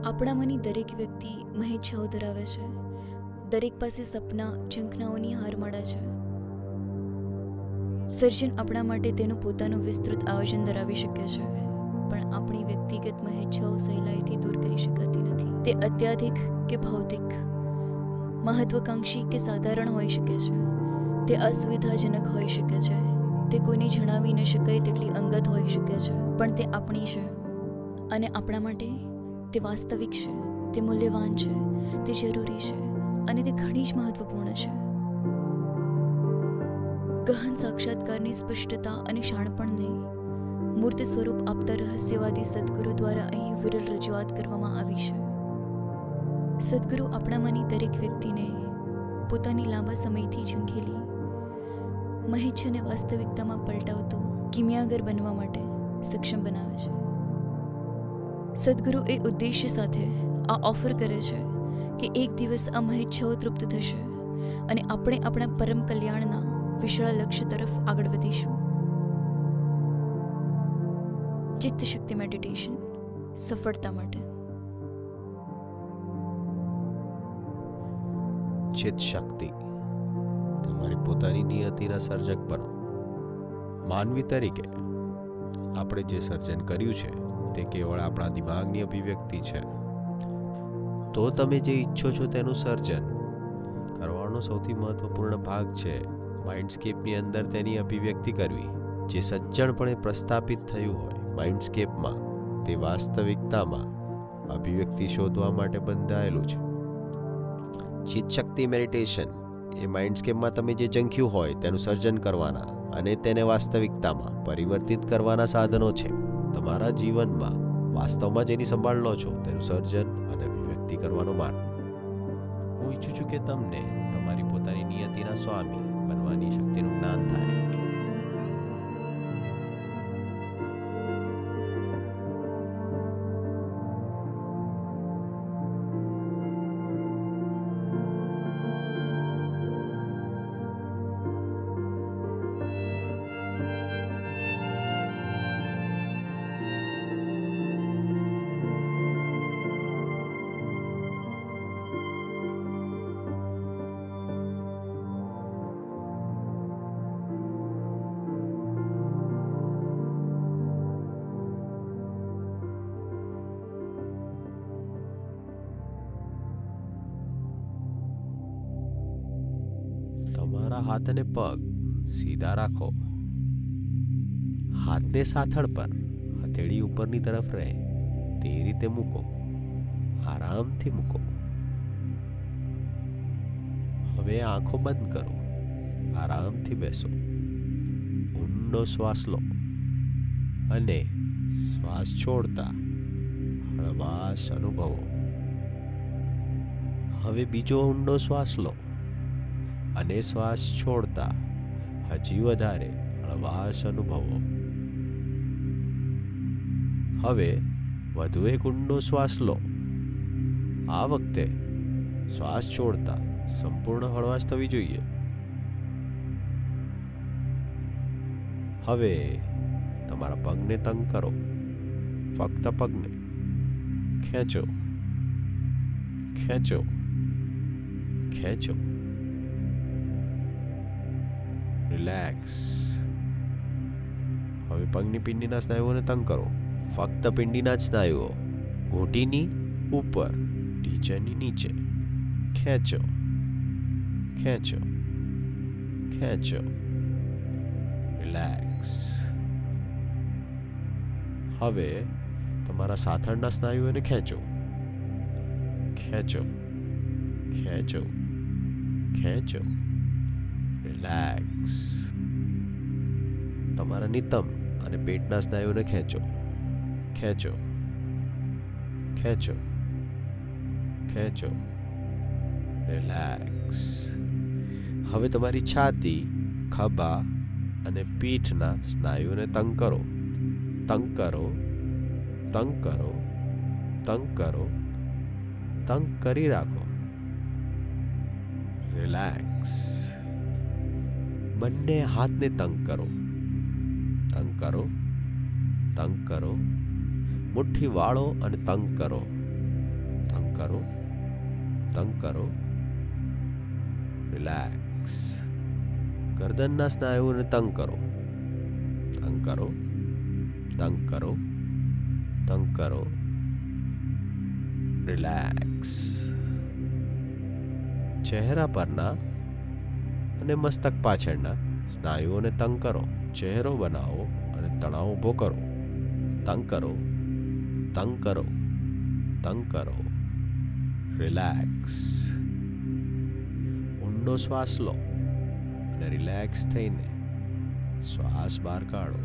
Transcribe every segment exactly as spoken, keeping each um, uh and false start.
આપણામાંની દરેક વ્યક્તિ મહેચ્છાઓ ધરાવે છે. દરેક પાસે સપના, ઝંખનાઓની હારમાળા છે. સર્જન આપણા માટે તેનું પોતાનું વિસ્તૃત આયોજન ધરાવી શકે છે, પણ આપણી વ્યક્તિગત મહેચ્છાઓ સહેલાઈથી દૂર કરી શકાતી નથી. તે અત્યાધિક કે ભૌતિક, મહત્વાકાંક્ષી કે સાધારણ હોઈ શકે છે. તે અસુવિધાજનક હોઈ શકે છે. તે કોઈને જણાવી ન શકાય તેટલી અંગત હોઈ શકે છે, પણ તે આપણી છે અને આપણા માટે તે વાસ્તવિક છે, તે મૂલ્યવાન છે, તે જરૂરી છે અને તે ઘણી જ મહત્વપૂર્ણ છે. ગહન સાક્ષાત્કારની સ્પષ્ટતા અને શાણપણને મૂર્ત સ્વરૂપ આપતા રહસ્યવાદી સદગુરુ દ્વારા અહીં વિરલ રજૂઆત કરવામાં આવી છે. સદગુરુ આપણામાંની દરેક વ્યક્તિને પોતાની લાંબા સમયથી ઝંખેલી મહેચ્છાને વાસ્તવિકતામાં પલટાવતો કિમિયાગર બનવા માટે સક્ષમ બનાવે છે. સદગુરુ એ ઉદ્દેશ્ય સાથે આ ઓફર કરે છે કે એક દિવસ આ મહેચ્છાઓ તૃપ્ત થશે અને આપણે આપણા પરમ કલ્યાણના વિશાળ લક્ષ્ય તરફ આગળ વધીશું. ચિત્ત શક્તિ મેડિટેશન સફળતા માટે. ચિત્ત શક્તિ તમારી પોતાની નિયતિના સર્જક બનો. માનવી તરીકે આપણે જે સર્જન કર્યું છે તે કેવળ આપણા દિમાગની અભિવ્યક્તિ છે. તો તમે જે ઈચ્છો છો તેનું સર્જન કરવાનો સૌથી મહત્વપૂર્ણ ભાગ છે માઇન્ડસ્કેપની અંદર તેની અભિવ્યક્તિ કરવી. જે સજ્જનપણે પ્રસ્થાપિત થયું હોય માઇન્ડસ્કેપમાં, તે વાસ્તવિકતામાં અભિવ્યક્તિ શોધવા માટે બંધાયેલું છે. ચિત્ત શક્તિ મેડિટેશન એ માઇન્ડસ્કેપમાં તમે જે ઝંખ્યું હોય તેનું સર્જન કરવાના અને તેને વાસ્તવિકતામાં પરિવર્તિત કરવાના સાધનો છે. તમારા જીવનમાં વાસ્તવમાં જેની સંભાળ લો છો તેનું સર્જન અને અભિવ્યક્તિ કરવાનો માર્ગ. હું ઈચ્છું છું કે તમને તમારી પોતાની નિયતિના સ્વામી બનવાની શક્તિનું જ્ઞાન થાય. તમારા હાથ અને પગ સીધા રાખો. હાથને સાથળ પર હથેળી ઉપરની તરફ રહે તે રીતે મૂકો. આરામથી મૂકો. હવે આંખો બંધ કરો. આરામથી બેસો. ઊંડો શ્વાસ લો અને શ્વાસ છોડતા હળવાશ અનુભવો. હવે બીજો ઊંડો શ્વાસ લો અને શ્વાસ છોડતા હજી વધારે હળવાશ અનુભવો. હવે વધુ એક ઊંડો શ્વાસ લો. આ વખતે શ્વાસ છોડતા સંપૂર્ણ હળવાશ થવી જોઈએ. હવે તમારા પગને તંગ કરો. ફક્ત પગને ખેંચો, ખેંચો, ખેંચો. રિલેક્સ. હવે પગની પિંડીના સ્નાયુઓને તંગ કરો. ફક્ત પિંડીના જ સ્નાયુઓ. ઘૂંટીની ઉપર, ઢીંચણની નીચે. ખેંચો, ખેંચો, ખેંચો. રિલેક્સ. હવે તમારા સાથળના સ્નાયુઓને ખેંચો, ખેંચો, ખેંચો, ખેંચો. રિલેક્સ. તમારા નિતંબ અને પેટના સ્નાયુઓને ખેંચો, ખેંચો, ખેંચો, ખેંચો. રિલેક્સ. હવે તમારી છાતી, ખભા અને પીઠના સ્નાયુઓને તંગ કરો. તંગ કરો, તંગ કરો, તંગ કરો, તંગ કરી રાખો. રિલેક્સ. બંને હાથને તંગ કરો. તંગ કરો, તંગ કરો. મુઠ્ઠી વાળો અને તંગ કરો. કરો, તંગ કરો, રિલેક્સ. ગરદનના સ્નાયુઓને તંગ કરો, તંગ કરો, તંગ કરો, તંગ કરો, રિલેક્સ. ચહેરા પરના અને મસ્તક પાછળના સ્નાયુઓને તંગ કરો. ચહેરો બનાવો અને તણાવ ઊભો કરો. તંગ કરો, તંગ કરો, તંગ કરો, રિલેક્સ. ઊંડો શ્વાસ લો અને રિલેક્સ થઈને શ્વાસ બહાર કાઢો.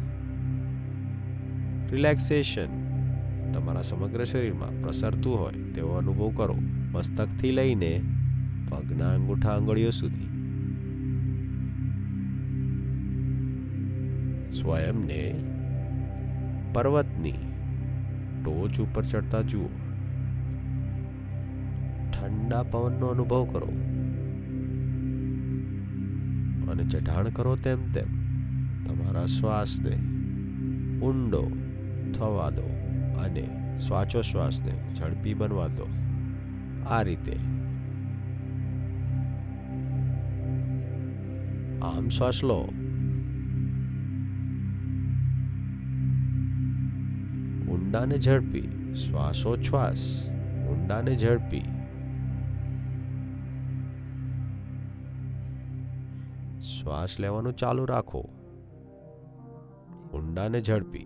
રિલેક્સેશન તમારા સમગ્ર શરીરમાં પ્રસરતું હોય તેવો અનુભવ કરો, મસ્તકથી લઈને પગના અંગૂઠા આંગળીઓ સુધી. સ્વયંને પર્વતની ટોચ ઉપર ચડતા જુઓ. ઠંડા પવનનો અનુભવ કરો અને ચઢાણ કરો તેમ તેમ તમારા શ્વાસને ઊંડો થવા દો અને શ્વાસોશ્વાસને ઝડપી બનવા દો. આ રીતે આમ શ્વાસ લો, ઊંડાને ઝડપી, શ્વાસોચ્છ્વાસ ઊંડાને ઝડપી. શ્વાસ લેવાનું ચાલુ રાખો, ઊંડાને ઝડપી.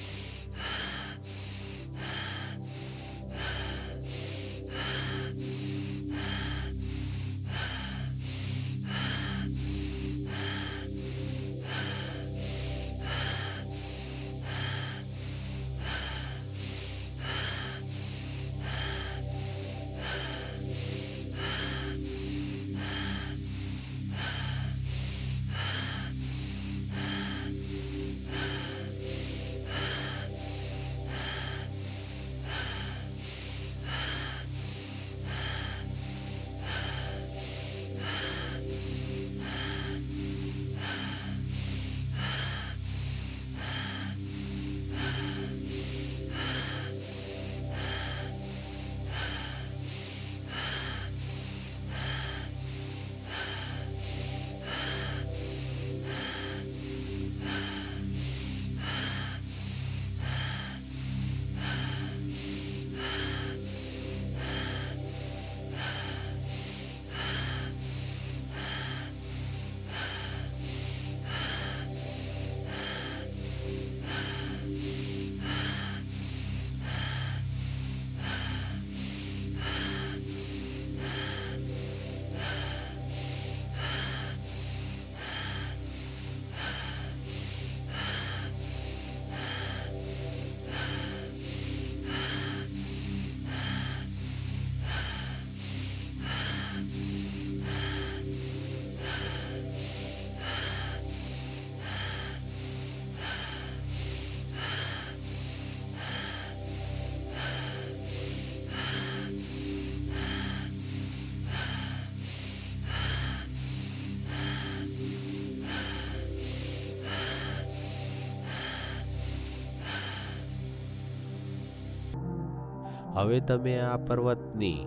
હવે તમે આ પર્વતની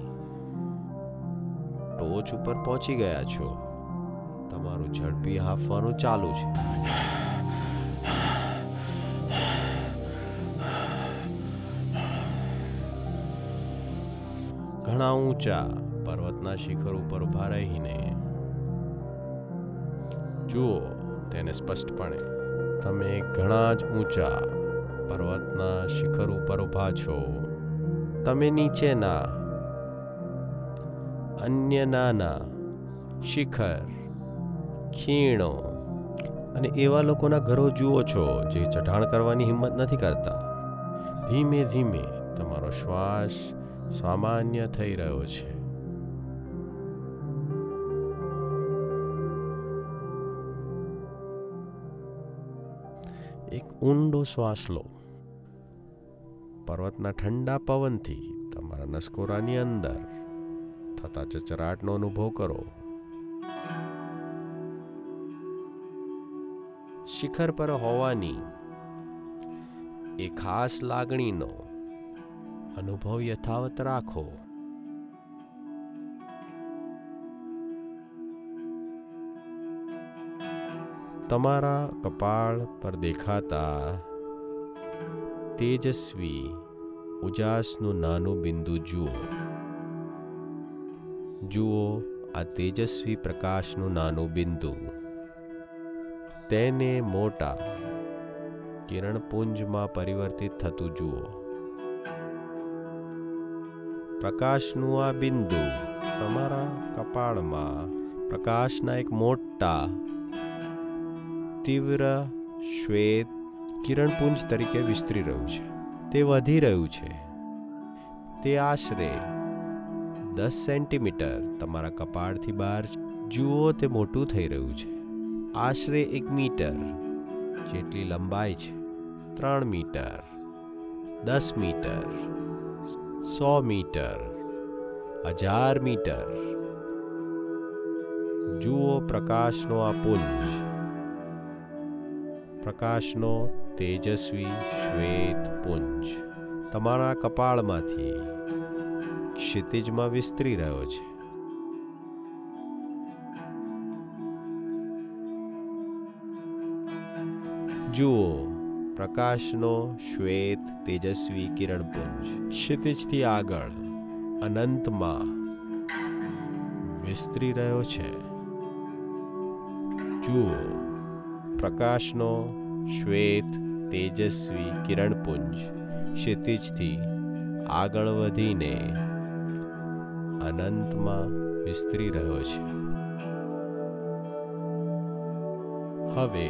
ટોચ ઉપર પહોંચી ગયા છો. તમારું ઝડપી હાંફવાનું ચાલુ છે. ઘણા ઊંચા પર્વતના શિખર ઉપર ઉભા રહીને જુઓ તેને સ્પષ્ટપણે. તમે ઘણા જ ઊંચા પર્વતના શિખર ઉપર ઉભા છો. તમે નીચેના અન્ય નાના શિખર, ખીણો અને એવા લોકોના ઘરો જુઓ છો જે ચઢાણ કરવાની હિંમત નથી કરતા. ધીમે ધીમે તમારો શ્વાસ સામાન્ય થઈ રહ્યો છે. એક ઊંડો શ્વાસ લો. પર્વતના ઠંડા પવનથી તમારા નસકોરાની અંદર થતા ચચરાટનો અનુભવ કરો. શિખર પર હોવાની એ ખાસ લાગણીનો અનુભવ યથાવત રાખો. તમારા કપાળ પર દેખાતા તેજસ્વી ઉજાસનું નાનું બિંદુ જુઓ. જુઓ આ તેજસ્વી પ્રકાશનું નાનું બિંદુ. તેને મોટા કિરણપુંજમાં પરિવર્તિત થતું જુઓ. પ્રકાશનું આ બિંદુ તમારા કપાળમાં પ્રકાશના એક મોટા તીવ્ર શ્વેત કિરણપુંજ તરીકે વિસ્તરી રહ્યું છે. તે વધી રહ્યું છે. તે આશરે દસ સેન્ટીમીટર તમારા કપાળથી બહાર જુઓ. તે મોટું થઈ રહ્યું છે. આશરે એક મીટર જેટલી લંબાઈ છે. ત્રણ મીટર, દસ મીટર, સો મીટર, હજાર મીટર. જુઓ પ્રકાશનો આ પુંજ, પ્રકાશનો તેજસ્વી શ્વેત પુંજ તમારા કપાળમાંથી ક્ષિતિજમાં વિસ્તરી રહ્યો છે. જુઓ પ્રકાશનો શ્વેત તેજસ્વી કિરણપુંજ ક્ષિતિજથી આગળ અનંતમાં વિસ્તરી રહ્યો છે. જુઓ પ્રકાશનો શ્વેત તેજસ્વી કિરણપુંજ ક્ષિતિજથી આગળ વધીને અનંતમાં વિસ્તરી રહ્યો છે. હવે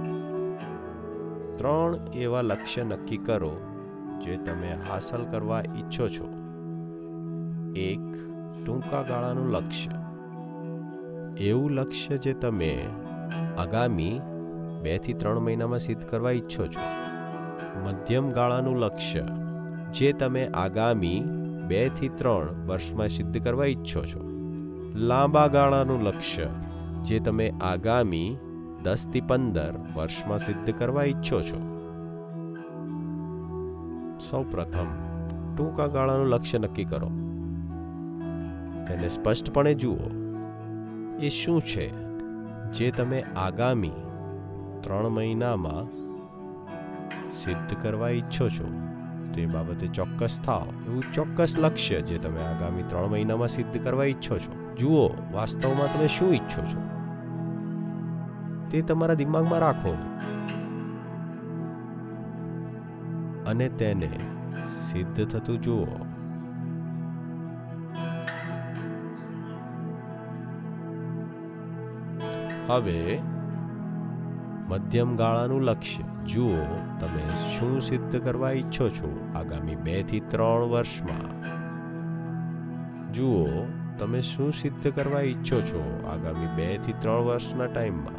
ત્રણ એવા લક્ષ્ય નક્કી કરો જે તમે હાંસલ કરવા ઈચ્છો છો. એક ટૂંકા ગાળાનું લક્ષ્ય, એવું લક્ષ્ય જે તમે આગામી બે થી ત્રણ મહિનામાં સિદ્ધ કરવા ઈચ્છો છો. મધ્યમ ગાળાનું લક્ષ્ય જે તમે આગામી બે થી ત્રણ વર્ષમાં સિદ્ધ કરવા ઈચ્છો છો. લાંબા ગાળાનું લક્ષ્ય જે તમે આગામી દસ થી પંદર વર્ષમાં સિદ્ધ કરવા ઈચ્છો છો. સૌ પ્રથમ ટૂંકા ગાળાનું લક્ષ્ય નક્કી કરો. તેને સ્પષ્ટપણે જુઓ. એ શું છે જે તમે આગામી ત્રણ મહિનામાં સિદ્ધ કરવા ઈચ્છો છો. તે બાબતે ચોક્કસ થાઓ. એવું ચોક્કસ લક્ષ્ય જે તમે આગામી ત્રણ મહિનામાં સિદ્ધ કરવા ઈચ્છો છો. જુઓ વાસ્તવમાં તમે શું ઈચ્છો છો તે તમારા દિમાગમાં રાખો અને તેને સિદ્ધ થતું જુઓ. હવે મધ્યમ ગાળાનું લક્ષ્ય જુઓ તમે શું સિદ્ધ કરવા ઈચ્છો છો આગામી બે થી ત્રણ વર્ષમાં. જુઓ તમે શું સિદ્ધ કરવા ઈચ્છો છો આગામી બે થી ત્રણ વર્ષના ટાઈમમાં.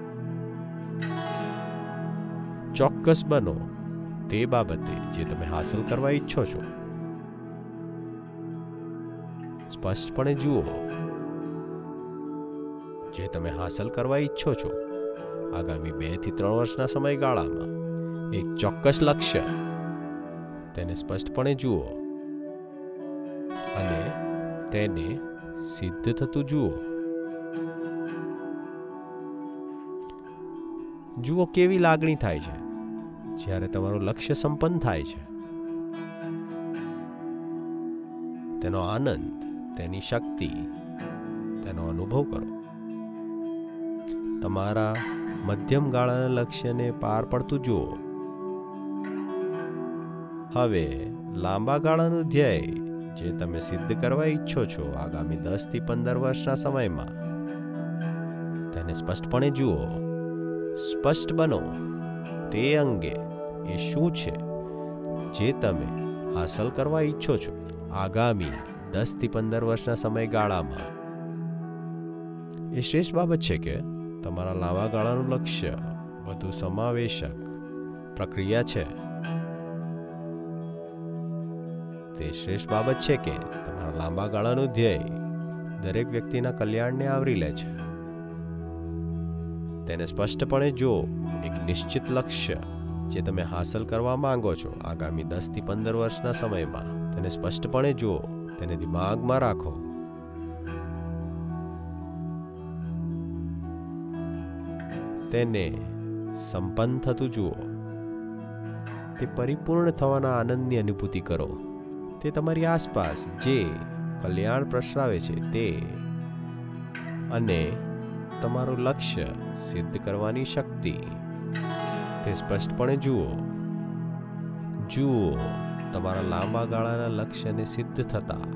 ચોક્કસ બનો તે બાબતે જે તમે હાંસલ કરવા ઈચ્છો છો. સ્પષ્ટપણે જુઓ જે તમે હાંસલ કરવા ઈચ્છો છો આગામી બે થી ત્રણ વર્ષના સમયગાળામાં. એક ચોક્કસ લક્ષ્ય, તેને સ્પષ્ટપણે જુઓ અને તેને સિદ્ધ થતું જુઓ. જુઓ કેવી લાગણી થાય છે જ્યારે તમારું લક્ષ્ય સંપન્ન થાય છે. તેનો આનંદ, તેની શક્તિ, તેનો અનુભવ કરો. તમારા મધ્યમ ગાળાના લક્ષ્યને પાર પડતું જુઓ. હવે લાંબા ગાળાનું ધ્યેય જે તમે સિદ્ધ કરવા ઈચ્છો છો આગામી દસ થી પંદર વર્ષના સમયમાં, તેને સ્પષ્ટપણે જુઓ. સ્પષ્ટ બનો તે અંગે. એ શું છે જે તમે હાંસલ કરવા ઈચ્છો છો આગામી દસ થી પંદર વર્ષના સમયગાળામાં. એ શ્રેષ્ઠ બાબત છે કે તમારા લાંબા ગાળાનું લક્ષ્ય વધુ સમાવેશક પ્રક્રિયા છે. તે શ્રેષ્ઠ બાબત છે કે તમારા લાંબા ગાળાનું ધ્યેય દરેક વ્યક્તિના કલ્યાણને આવરી લે છે. તેને સ્પષ્ટપણે જો એક નિશ્ચિત લક્ષ્ય જે તમે હાંસલ કરવા માંગો છો આગામી દસ થી પંદર વર્ષના સમયમાં, તેને સ્પષ્ટપણે જુઓ. તેને દિમાગમાં રાખો. તેને સંપન્ન થતું જુઓ. તે પરિપૂર્ણ થવાના આનંદની અનુભૂતિ કરો. તે તમારી આસપાસ જે કલ્યાણ પ્રસરાવે છે તે અને તમારું લક્ષ્ય સિદ્ધ કરવાની શક્તિ તે સ્પષ્ટપણે જુઓ. જુઓ તમારા લાંબા ગાળાના લક્ષ્યને સિદ્ધ થતા.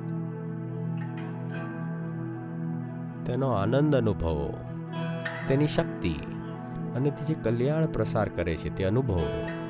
તેનો આનંદ અનુભવો, તેની શક્તિ અને તે જે કલ્યાણ પ્રસાર કરે છે તે અનુભવો.